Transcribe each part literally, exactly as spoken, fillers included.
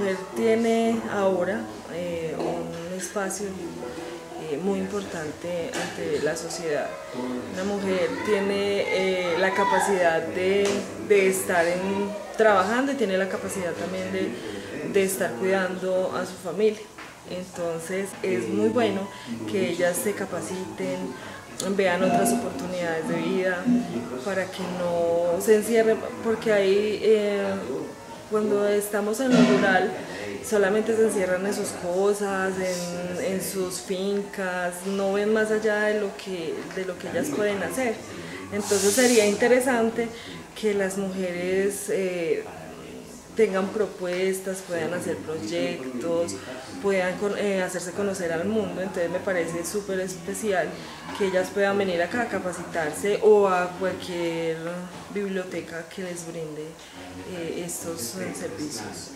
mujer tiene ahora eh, un espacio eh, muy importante ante la sociedad. Una mujer tiene eh, la capacidad de, de estar en, trabajando y tiene la capacidad también de, de estar cuidando a su familia. Entonces es muy bueno que ellas se capaciten, vean otras oportunidades de vida para que no se encierren, porque ahí eh, cuando estamos en lo rural solamente se encierran en sus cosas, en, en sus fincas, no ven más allá de lo que, de lo que ellas pueden hacer. Entonces sería interesante que las mujeres eh, tengan propuestas, puedan hacer proyectos, puedan eh, hacerse conocer al mundo. Entonces me parece súper especial que ellas puedan venir acá a capacitarse o a cualquier biblioteca que les brinde eh, estos eh, servicios.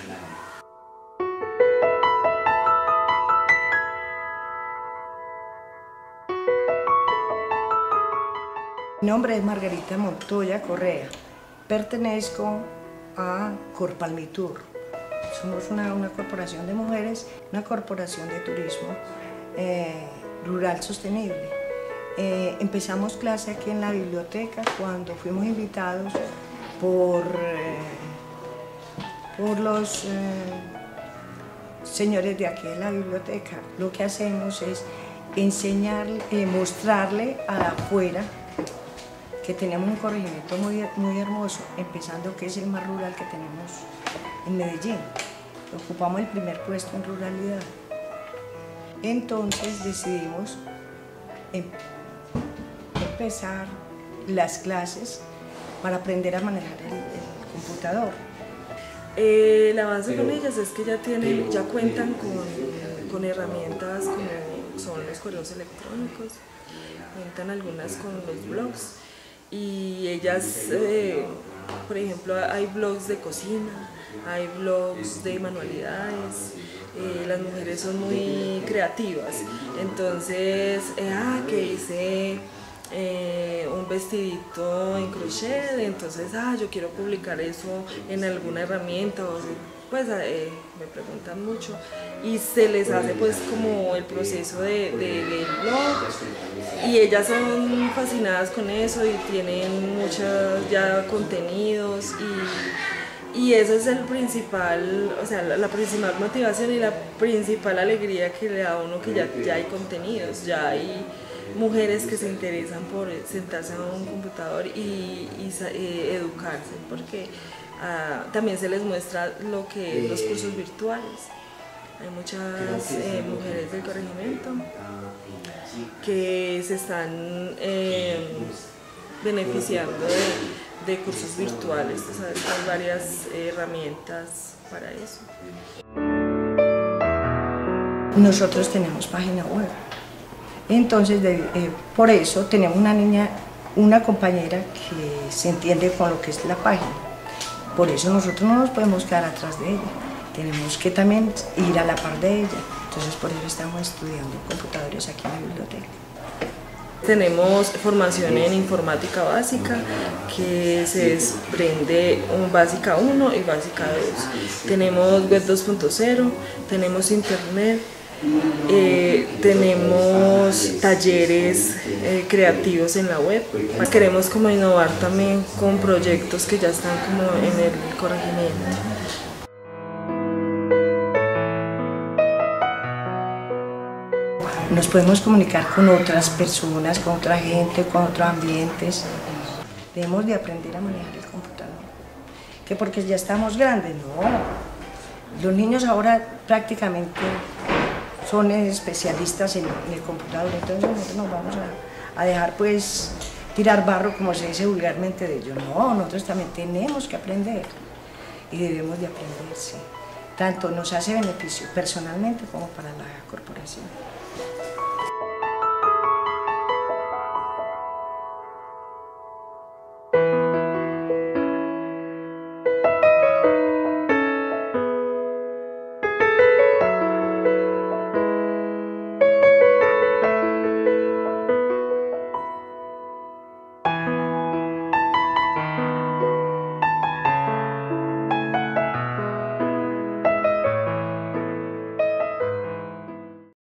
Mi nombre es Margarita Montoya Correa, pertenezco a Corpalmitur. Somos una, una corporación de mujeres, una corporación de turismo eh, rural sostenible. Eh, empezamos clase aquí en la biblioteca cuando fuimos invitados por, eh, por los eh, señores de aquí de la biblioteca. Lo que hacemos es enseñarle, eh, mostrarle a afuera que tenemos un corregimiento muy, muy hermoso, empezando que es el más rural que tenemos en Medellín. Ocupamos el primer puesto en ruralidad. Entonces decidimos em empezar las clases para aprender a manejar el, el computador. Eh, el avance con ellas es que ya, tienen, ya cuentan con, con herramientas como son los correos electrónicos, cuentan algunas con los blogs. Y ellas, eh, por ejemplo, hay blogs de cocina, hay blogs de manualidades, eh, las mujeres son muy creativas, entonces, eh, ah, que hice eh, un vestidito en crochet, entonces, ah, yo quiero publicar eso en alguna herramienta, o pues eh, me preguntan mucho y se les hace pues como el proceso de, de, del blog y ellas son fascinadas con eso y tienen muchos ya contenidos y, y eso es el principal, o sea, la, la principal motivación y la principal alegría que le da a uno que ya, ya hay contenidos, ya hay mujeres que se interesan por sentarse a un computador y, y eh, educarse, porque uh, también se les muestra lo que los cursos virtuales. Hay muchas eh, mujeres del corregimiento que se están eh, beneficiando de, de cursos virtuales, o sea, hay varias herramientas para eso. Nosotros tenemos página web. Entonces, de, eh, por eso tenemos una niña, una compañera que se entiende con lo que es la página. Por eso nosotros no nos podemos quedar atrás de ella. Tenemos que también ir a la par de ella. Entonces, por eso estamos estudiando computadores aquí en la biblioteca. Tenemos formación en informática básica, que se desprende un básica uno y básica dos. Tenemos web dos punto cero, tenemos internet. Eh, tenemos talleres eh, creativos en la web. Queremos como innovar también con proyectos que ya están como en el corregimiento. Nos podemos comunicar con otras personas, con otra gente, con otros ambientes. Debemos de aprender a manejar el computador. Que porque ya estamos grandes, no. Los niños ahora prácticamente son especialistas en, en el computador, entonces nosotros nos vamos a, a dejar pues tirar barro, como se dice vulgarmente, de ellos. No, nosotros también tenemos que aprender y debemos de aprender, sí. Tanto nos hace beneficio personalmente como para la corporación.